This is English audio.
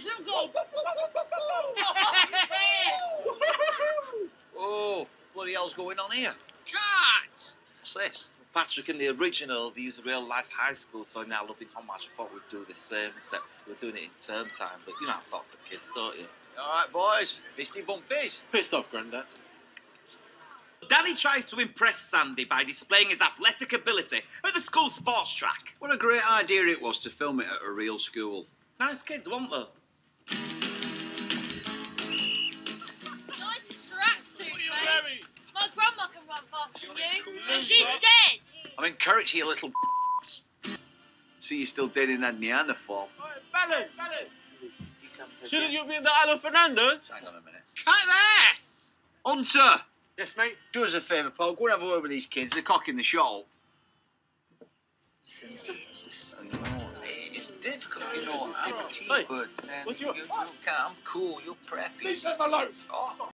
still go. Oh, bloody hell's going on here? Cut! What's this? Patrick in the original, they use a real-life high school, so now loving homage. I thought we'd do the same, except we're doing it in term time. But you know how to talk to kids, don't you? All right, boys. Fisty bumpies. Piss off, Grandad. Danny tries to impress Sandy by displaying his athletic ability at the school sports track. What a great idea it was to film it at a real school. Nice kids, weren't they? Nice tracksuit, mate. My grandma can run faster than you, but she's dead. I'm encouraging you, little See, you're still dead in that Neanderthal. Balance! Shouldn't you be in the Isle of Fernandez? Hang on a minute. Cut there! Hunter! Yes, mate. Do us a favour, Paul. Go and have a word with these kids. They're cocking the show. Listen, you know, it's difficult, you know. I'm a Hey, T-bird, Sam. what's your- I'm cool, you're preppy. Leave us alone. Oh.